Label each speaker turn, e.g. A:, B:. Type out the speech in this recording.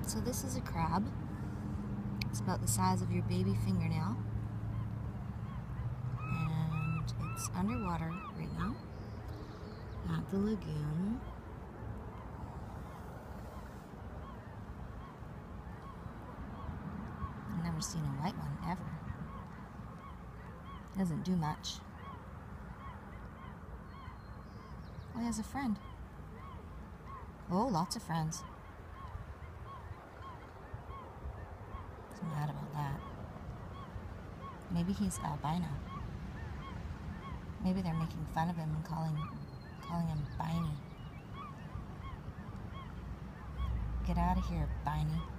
A: So this is a crab. It's about the size of your baby fingernail. And it's underwater right now at the lagoon. I've never seen a white one ever. Doesn't do much. Oh, he has a friend. Oh, lots of friends. He's mad about that. Maybe he's albino. Maybe they're making fun of him and calling him Biny. Get out of here, Biny.